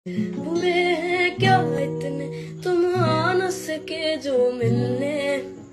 बुरे हैं क्या इतने तुम आ न सके जो मिलने।